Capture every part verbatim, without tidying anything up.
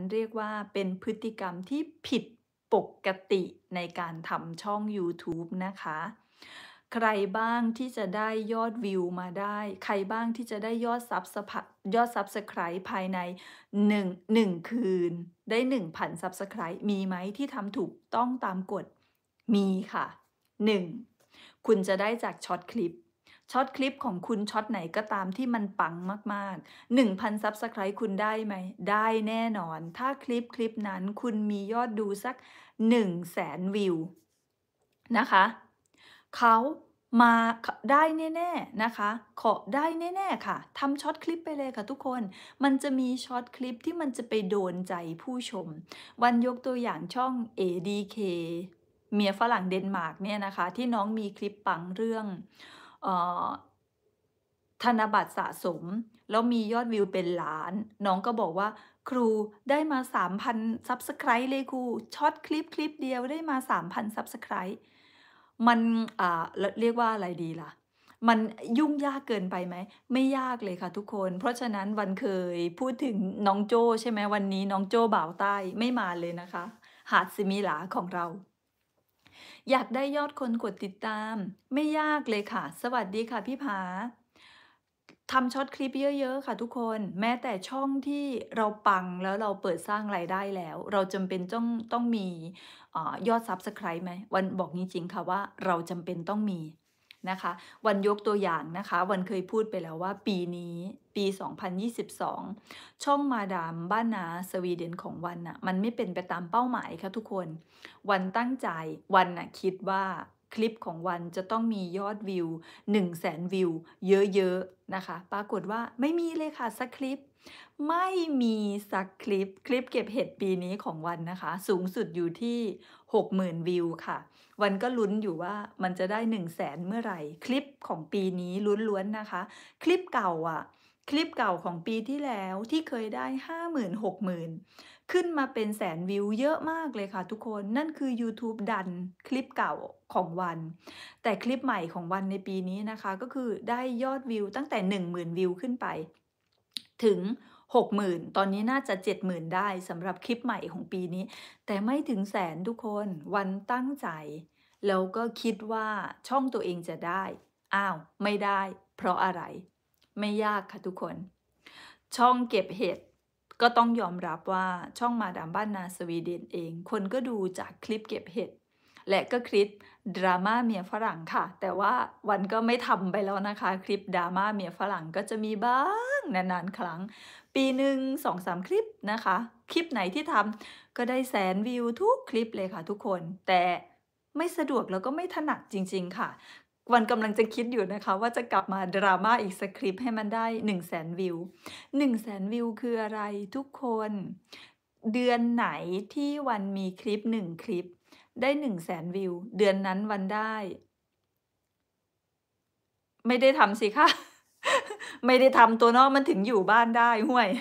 เรียกว่าเป็นพฤติกรรมที่ผิดปกติในการทำช่องยูทูบนะคะ ใครบ้างที่จะได้ยอดวิวมาได้ ใครบ้างที่จะได้ยอดซับสพะยอด Subscribe ภายใน หนึ่ง หนึ่ง คืน ได้ หนึ่งพัน Subscribe มีไหมที่ทำถูกต้องตามกฎ? มีค่ะ หนึ่ง คุณจะได้จากช็อตคลิป ช็อตคลิปของคุณช็อตไหนก็ตามที่มันปังมาก ๆ หนึ่งพัน Subscribe คุณได้ไหม? ได้แน่นอน ถ้าคลิปคลิปนั้นคุณมียอดดูสัก หนึ่งแสน วิวนะคะ เขามา ข ได้แน่ ๆ นะคะ ขอ ได้แน่ ๆ ค่ะ ทำช็อตคลิปไปเลยค่ะทุกคน มันจะมีช็อตคลิปที่มันจะไปโดนใจผู้ชม วันยกตัวอย่างช่อง เอ ดี เค เมียฝรั่งเดนมาร์กเนี่ยนะคะ ที่น้องมีคลิปปังเรื่อง เอ่อ ธนบัตรสะสม แล้วมียอดวิวเป็นล้าน น้องก็บอกว่า "ครูได้มา สามพัน Subscribe เลยครู ช็อตคลิปคลิปเดียวได้มา สามพัน Subscribe" มัน อ่า ร เรียกว่าอะไรดีล่ะ มันยุ่งยากเกินไปไหม? ไม่ยากเลยค่ะทุกคน เพราะฉะนั้นวันเคยพูดถึงน้องโจ้ใช่ไหม วันนี้น้องโจ้บ่าวใต้ไม่มาเลยนะคะ หาดสิมิหลาของเรา อยากได้ยอดคนกดติดตาม ไม่ยากเลยค่ะ สวัสดีค่ะพี่ผา ทำช็อตคลิปเยอะ ๆ ค่ะทุกคน แม้แต่ช่องที่เราปัง แล้วเราเปิดสร้างรายได้แล้ว เราจำเป็นจ้อง ต้องมี อ่า ยอด Subscribe ไหม? วันบอกจริง ๆ ค่ะว่า เราจำเป็นต้องมีนะคะ วันยกตัวอย่างนะคะ วันเคยพูดไปแล้วว่าปีนี้ปี สองพันยี่สิบสอง ช่องมาดามบ้านนาสวีเดนของวันน่ะ มันไม่เป็นไปตามเป้าหมายค่ะทุกคน วันตั้งใจ วันน่ะคิดว่าคลิปของวันจะต้องมียอดวิว หนึ่งแสน วิวเยอะ ๆ นะคะ ปรากฏว่าไม่มีเลยค่ะสักคลิป ไม่มีสักคลิป คลิปเก็บเห็ดปีนี้ของวันนะคะ สูงสุดอยู่ที่ หกหมื่น วิวค่ะ วันก็ลุ้นอยู่ว่ามันจะได้ หนึ่งแสน เมื่อไร คลิปของปีนี้ล้วน ๆ นะคะ คลิปเก่าอะ คลิปเก่าของปีที่แล้วที่เคยได้ ห้าหมื่น หกหมื่น ขึ้นมาเป็น แสน วิว เยอะมากเลยค่ะทุกคน นั่นคือยูทูบดันคลิปเก่าของวัน แต่คลิปใหม่ของวันในปีนี้นะคะ ก็คือได้ยอดวิวตั้งแต่ หนึ่งหมื่น วิวขึ้นไป ถึง หกหมื่น ตอนนี้น่าจะ เจ็ดหมื่น ได้สำหรับคลิปใหม่ของปีนี้ แต่ไม่ถึง แสน ทุกคน วันตั้งใจ แล้วก็คิดว่าช่องตัวเองจะได้ อ้าว ไม่ได้ เพราะอะไร? ไม่ยากค่ะทุกคน ช่องเก็บเห็ด ก็ต้องยอมรับว่าช่องมาดามบ้านนาสวีเดนเอง คนก็ดูจากคลิปเก็บเห็ด และก็คลิป drama เมียฝรั่งค่ะ แต่ว่าวันก็ไม่ทำไปแล้วนะคะ คลิป drama เมียฝรั่ง ก็จะมีบ้างนาน ๆ ครั้ง ปีหนึ่ง สองสาม คลิปนะคะ คลิปไหนที่ทำก็ได้ แสน วิวทุกคลิปเลยค่ะทุกคน แต่ไม่สะดวกแล้วก็ไม่ถนัดจริง ๆ ค่ะ วันกำลังจะคิดอยู่นะคะว่าจะกลับมา drama อีกสักคลิปให้มันได้ หนึ่งแสน วิว หนึ่งแสน วิวคืออะไรทุกคน เดือนไหนที่วันมีคลิป หนึ่ง คลิปได้ หนึ่งแสน วิว เดือนนั้นวันได้ ไม่ได้ทำสิคะ ไม่ได้ทำตัวเนาะ มันถึงอยู่บ้านได้ห้วย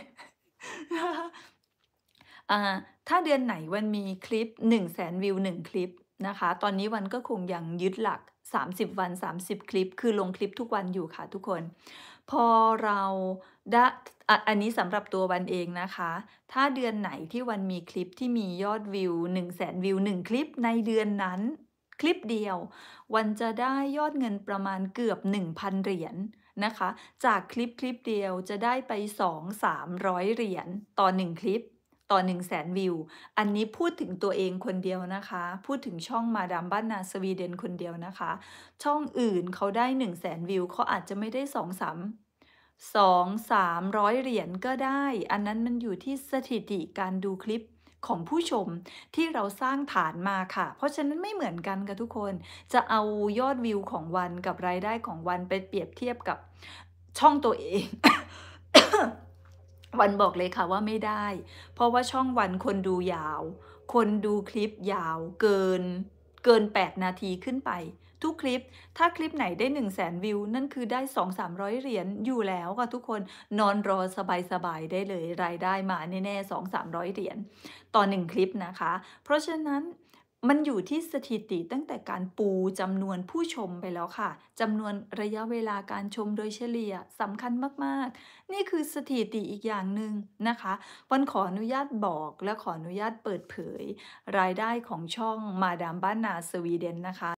อ่า ถ้าเดือนไหนวันมีคลิป หนึ่งแสน วิว หนึ่ง คลิปนะคะ ตอนนี้วันก็คงยังยึดหลัก สามสิบ วัน สามสิบ คลิป คือลงคลิปทุกวันอยู่ค่ะทุกคน พอเราดะ อะ อันนี้สำหรับตัววันเองนะคะ ถ้าเดือนไหนที่วันมีคลิปที่มียอดวิว หนึ่งแสน วิว หนึ่ง คลิปในเดือนนั้น คลิปเดียว วันจะได้ยอดเงินประมาณเกือบ หนึ่งพัน เหรียญนะคะ จากคลิปคลิปเดียวจะได้ไป สองสามร้อย เหรียญต่อ หนึ่ง คลิป ต่อ หนึ่งแสน วิว อันนี้พูดถึงตัวเองคนเดียวนะคะ พูดถึงช่องมาดามบ้านนาสวีเดนคนเดียวนะคะ ช่องอื่นเขาได้ หนึ่งแสน วิว เขาอาจจะไม่ได้ สองสาม สองสามร้อย เหรียญก็ได้ อันนั้นมันอยู่ที่สถิติการดูคลิปของผู้ชมที่เราสร้างฐานมาค่ะ เพราะฉะนั้นไม่เหมือนกันค่ะทุกคน จะเอายอดวิวของวันกับรายได้ของวันไปเปรียบเทียบกับช่องตัวเอง วันบอกเลยค่ะว่าไม่ได้ เพราะว่าช่องวันคนดูยาว คนดูคลิปยาวเกิน เกิน แปด นาทีขึ้นไปทุกคลิป ถ้าคลิปไหนได้ หนึ่งแสน วิว นั่นคือได้ สองสามร้อย เหรียญอยู่แล้วค่ะทุกคน นอนรอสบาย ๆ ได้เลย รายได้มาแน่ ๆ สองสามร้อย เหรียญต่อ หนึ่ง คลิปนะคะ เพราะฉะนั้นมันอยู่ที่สถิติตั้งแต่การปูจำนวนผู้ชมไปแล้วค่ะ จำนวนระยะเวลาการชมโดยเฉลี่ยสำคัญมาก ๆ นี่คือสถิติอีกอย่างหนึ่งนะคะ ปอนขออนุญาตบอกและขออนุญาตเปิดเผยรายได้ของช่องมาดามบ้านนาสวีเดนนะคะ